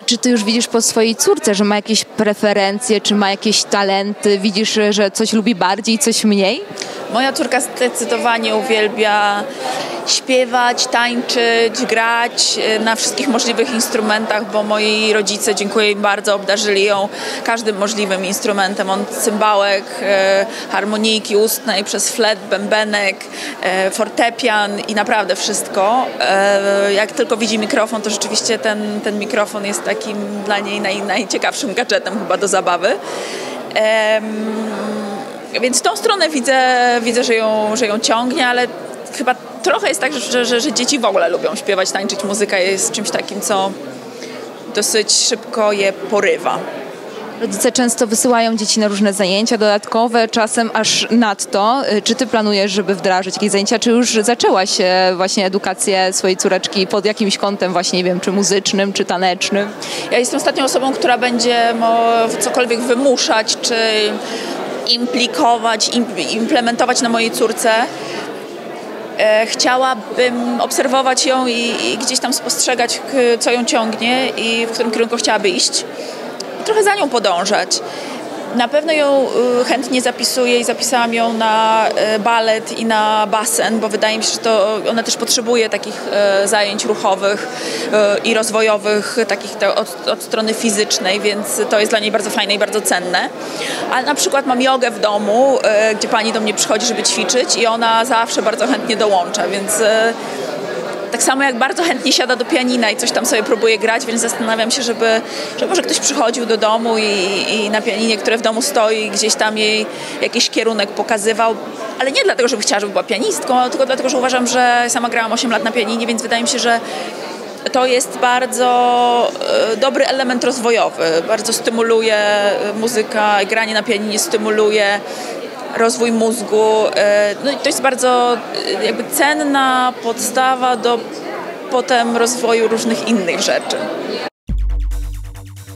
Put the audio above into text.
czy ty już widzisz po swojej córce, że ma jakieś preferencje, czy ma jakieś talenty? Widzisz, że coś lubi bardziej, coś mniej? Moja córka zdecydowanie uwielbia śpiewać, tańczyć, grać na wszystkich możliwych instrumentach, bo moi rodzice, dziękuję im bardzo, obdarzyli ją każdym możliwym instrumentem, od cymbałek, harmonijki ustnej, przez flet, bębenek, fortepian i naprawdę wszystko. Jak tylko widzi mikrofon, to rzeczywiście ten mikrofon jest takim dla niej najciekawszym gadżetem chyba do zabawy. Więc w tą stronę widzę, że ją ciągnie, ale chyba trochę jest tak, że dzieci w ogóle lubią śpiewać, tańczyć. Muzyka jest czymś takim, co dosyć szybko je porywa. Rodzice często wysyłają dzieci na różne zajęcia dodatkowe, czasem aż nadto. Czy ty planujesz, żeby wdrażać jakieś zajęcia, czy już zaczęłaś właśnie edukację swojej córeczki pod jakimś kątem właśnie, nie wiem, czy muzycznym, czy tanecznym? Ja jestem ostatnią osobą, która będzie cokolwiek wymuszać, czy implikować, implementować na mojej córce. Chciałabym obserwować ją i gdzieś tam spostrzegać, co ją ciągnie i w którym kierunku chciałaby iść. I trochę za nią podążać. Na pewno ją chętnie zapisuję i zapisałam ją na balet i na basen, bo wydaje mi się, że ona też potrzebuje takich zajęć ruchowych i rozwojowych, takich od strony fizycznej, więc to jest dla niej bardzo fajne i bardzo cenne. Ale na przykład mam jogę w domu, gdzie pani do mnie przychodzi, żeby ćwiczyć i ona zawsze bardzo chętnie dołącza, więc tak samo jak bardzo chętnie siada do pianina i coś tam sobie próbuje grać, więc zastanawiam się, żeby może ktoś przychodził do domu i na pianinie, które w domu stoi, gdzieś tam jej jakiś kierunek pokazywał. Ale nie dlatego, żeby chciała, żeby była pianistką, tylko dlatego, że uważam, że sama grałam 8 lat na pianinie, więc wydaje mi się, że to jest bardzo dobry element rozwojowy. Bardzo stymuluje muzyka, granie na pianinie stymuluje rozwój mózgu. No i to jest bardzo jakby cenna podstawa do potem rozwoju różnych innych rzeczy.